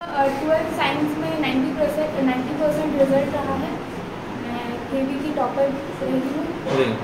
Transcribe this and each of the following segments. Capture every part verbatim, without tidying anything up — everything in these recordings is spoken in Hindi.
ट्वेल्थ साइंस में ninety percent ninety percent result रहा है। मैं केवी की टॉपर रही हूँ जी।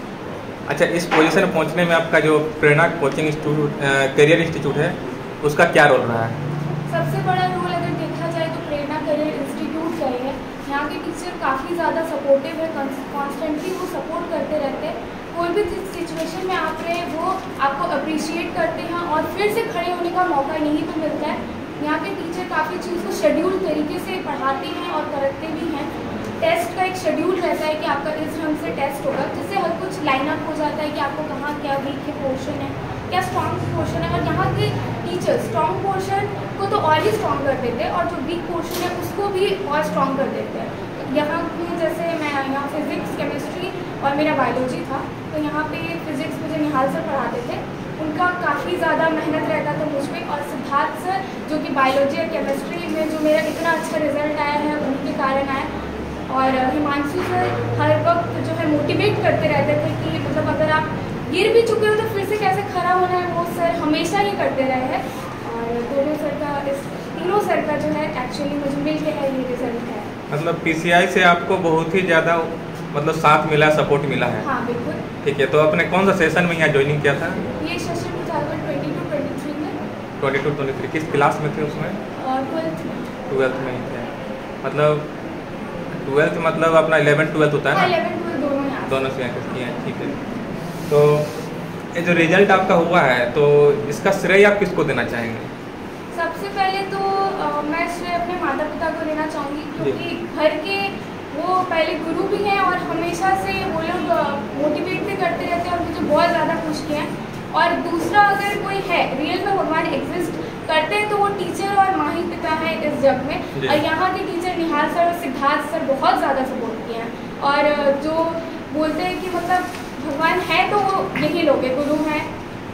अच्छा, इस पोजीशन में पहुंचने में आपका जो Prerna coaching institute career institute है उसका क्या रोल रहा है? सबसे बड़ा रोल अगर देखा जाए तो प्रेरणा करियर इंस्टीट्यूट का ही है। यहाँ के टीचर काफ़ी ज़्यादा सपोर्टिव है, कॉन्स्टेंटली वो सपोर्ट करते रहते हैं। कोई भी सिचुएशन में आप रहे वो आपको अप्रिशिएट करते हैं और फिर से खड़े होने का मौका यहीं पर मिलता है। यहाँ के टीचर काफ़ी चीज़ को शेड्यूल तरीके से पढ़ाते हैं और करते भी हैं। टेस्ट का एक शेड्यूल रहता है कि आपका इस ढंग से टेस्ट होगा, जिससे हर कुछ लाइन अप हो जाता है कि आपको कहाँ क्या वीक है पोर्शन है, क्या स्ट्रॉन्ग पोर्शन है। और यहाँ के टीचर स्ट्रॉन्ग पोर्शन को तो और ही स्ट्रॉन्ग कर देते हैं और जो वीक पोर्शन है उसको भी और स्ट्रॉन्ग कर देते हैं। यहाँ में जैसे मैं यहाँ फिजिक्स, केमिस्ट्री और मेरा बायोलॉजी था, तो यहाँ पे फिजिक्स मुझे निहाल सर पढ़ाते थे। उनका काफ़ी ज़्यादा मेहनत रहता था मुझ पर। और सिद्धार्थ सर जो कि बायोलॉजी और केमिस्ट्री में जो मेरा इतना अच्छा रिजल्ट आया है उनके कारण आया। और हिमांशु सर हर वक्त जो है मोटिवेट करते रहते थे कि मतलब अगर आप गिर भी चुके हो तो फिर से कैसे खड़ा होना है, वो सर हमेशा ही करते रहे हैं। और दोनों सर का, इस तीनों सर का जो है एक्चुअली मुझे मिल के है ये रिजल्ट है। मतलब पीसीआई से आपको बहुत ही ज़्यादा मतलब साथ मिला, सपोर्ट मिला है? हाँ बिल्कुल। ठीक है, तो आपने कौन सा सेशन में यहाँ ज्वाइनिंग किया था? ये सेशन में चालू ट्वेंटी टू ट्वेंटी थ्री में। ट्वेंटी टू ट्वेंटी थ्री किस क्लास में थे उसमें? ट्वेल्थ में। ट्वेल्थ में ही थे। मतलब ट्वेल्थ मतलब अपना इलेवन ट्वेल्थ होता है ना? इलेवन ट्वेल्थ दोनों यहाँ दोनों से यहाँ किए हैं, ठीक है। तो ये जो रिजल्ट आपका हुआ है तो इसका श्रेय आप किसको देना चाहेंगे? सबसे पहले तो आ, मैं श्रेय अपने माता पिता को देना चाहूँगी, क्योंकि घर के वो पहले गुरु भी हैं और हमेशा से वो लोग मोटिवेट भी करते रहते हैं और मुझे बहुत ज़्यादा खुश किया है। और दूसरा, अगर कोई है रियल में भगवान एग्जिस्ट करते हैं तो वो टीचर और माँ ही पिता है इस जग में। और यहाँ के टीचर निहाल सर और सिद्धार्थ सर बहुत ज़्यादा सपोर्ट किए हैं। और जो बोलते हैं कि मतलब भगवान है तो वो यही लोग हैं, गुरु हैं।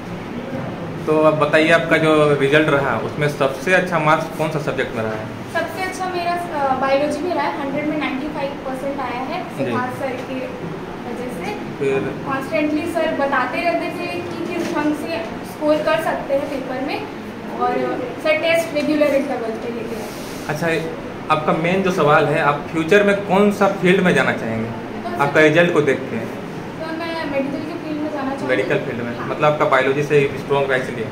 तो अब बताइए आपका जो रिजल्ट रहा उसमें सबसे अच्छा मार्क्स कौन सा सब्जेक्ट में रहा है? सबसे अच्छा मेरा बायोलॉजी में रहा है। हंड्रेड में नाइन्टी फाइव परसेंट आया है सिद्धार्थ सर की वजह से। फिर कॉन्स्टेंटली सर बताते रहते थे कि किस ढंग से स्कोर कर सकते हैं पेपर में, और सर टेस्ट रेगुलर इंटरवल पे लेते हैं। अच्छा, आपका मेन जो सवाल है, आप फ्यूचर में कौन सा फील्ड में जाना चाहेंगे तो आपका रिजल्ट को देख के? तो मैं मेडिकल के फील्ड में जाना चाहूँगी। मेडिकल फील्ड में? हाँ। मतलब आपका बायोलॉजी से स्ट्रॉन्ग है इसलिए?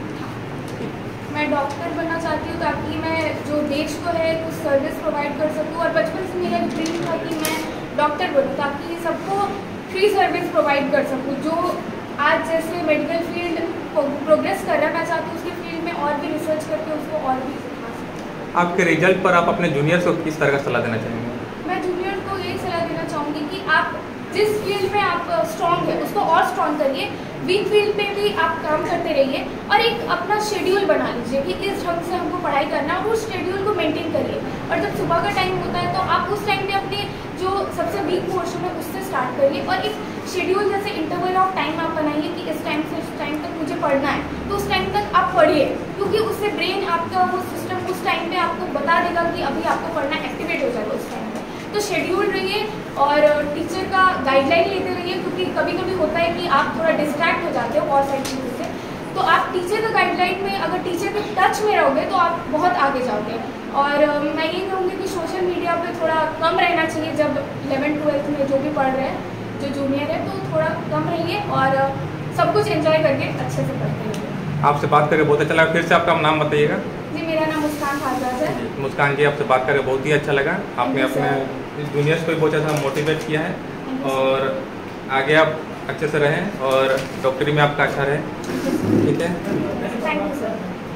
मैं डॉक्टर बनना चाहती हूँ ताकि मैं जो देश को है कुछ सर्विस प्रोवाइड कर सकूँ। और बचपन से मेरा ड्रीम था कि मैं डॉक्टर बनूँ ताकि सबको फ्री सर्विस प्रोवाइड कर सकूँ। जो आज जैसे मेडिकल फील्ड प्रोग्रेस कर रहा है, मैं चाहती हूँ उसके फील्ड में और भी रिसर्च करके उसको और भी सिखा सकूँ। आपके रिजल्ट पर आप अपने जूनियर्स को किस तरह का सलाह देना चाहेंगे? मैं जूनियर को यही सलाह देना चाहूँगी कि आप जिस फील्ड में आप स्ट्रॉन्ग है उसको और स्ट्रॉन्ग करिए, वीक फील्ड पे भी आप काम करते रहिए और एक अपना शेड्यूल बना लीजिए कि इस ढंग से हमको पढ़ाई करना है। उस शेड्यूल को मेंटेन करिए। और जब सुबह का टाइम होता है तो आप उस टाइम पे अपने जो सबसे वीक पोर्शन है उससे स्टार्ट करिए और एक शेड्यूल जैसे इंटरवल ऑफ टाइम आप बनाइए कि इस टाइम से इस टाइम तक मुझे पढ़ना है, तो उस टाइम तक आप पढ़िए, क्योंकि उससे ब्रेन आपका वो सिस्टम उस टाइम पे आपको बता देगा कि अभी आपको पढ़ना एक्टिवेट हो जाएगा उस टाइम पे। तो शेड्यूल रहिए और टीचर का गाइडलाइन लेते रहिए, क्योंकि कभी कभी होता है कि आप थोड़ा डिस्ट्रैक्ट हो जाते हो और सारी चीज़ों से। तो आप टीचर का गाइडलाइन में, अगर टीचर के टच में रहोगे तो आप बहुत आगे जाओगे। और मैं ये कहूँगी कि सोशल मीडिया पे थोड़ा कम रहना चाहिए जब इलेवन ट्वेल्थ में जो भी पढ़ रहे हैं, जो जूनियर है, तो थोड़ा कम रहिए और सब कुछ एंजॉय करके अच्छे से पढ़ते रहिए। आपसे बात करके बहुत अच्छा लगा। फिर से आपका नाम बताइएगा। जी, मेरा नाम मुस्कान खारदास है। मुस्कान जी, आपसे बात करके बहुत ही अच्छा लगा। आपने अपने जूनियर्स को भी बहुत अच्छा मोटिवेट किया है और आगे आप अच्छे से रहें और डॉक्टरी में आपका अच्छा रहे। ठीक है, थैंक यू सर।